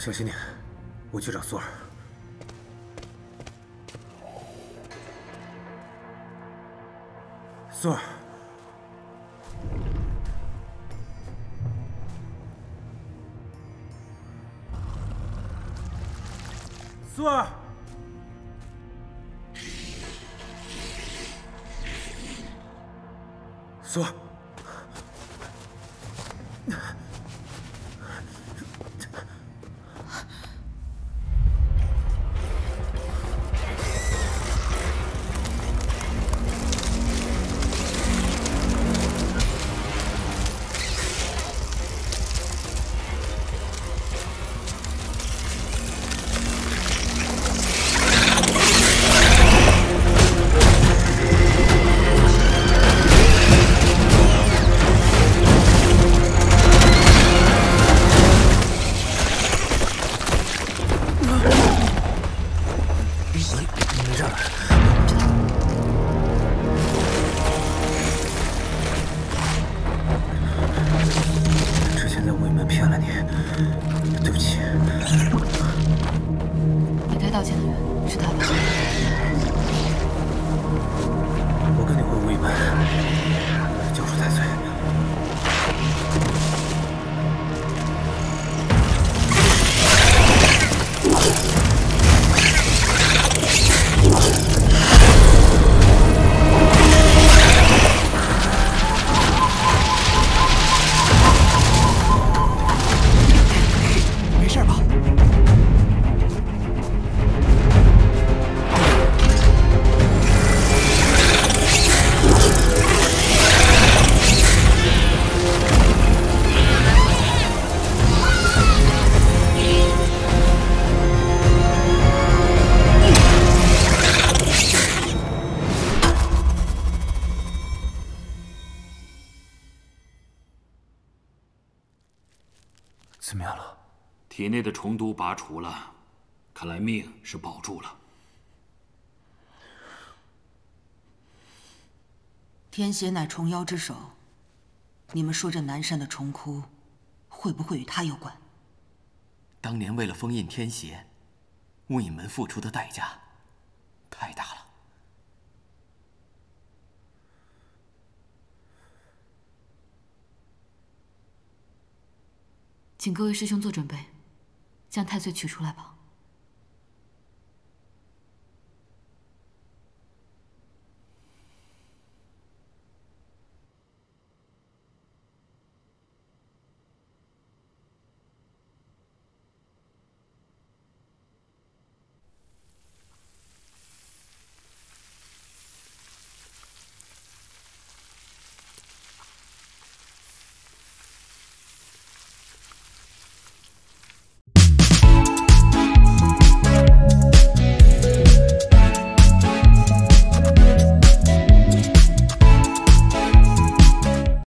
小心点，我去找苏儿。苏儿，苏儿，苏儿。 怎么样了？ 体内的虫毒拔除了，看来命是保住了。 天邪乃虫妖之首，你们说这南山的虫窟，会不会与他有关？ 当年为了封印天邪，雾隐门付出的代价太大了。 请各位师兄做准备，将太岁取出来吧。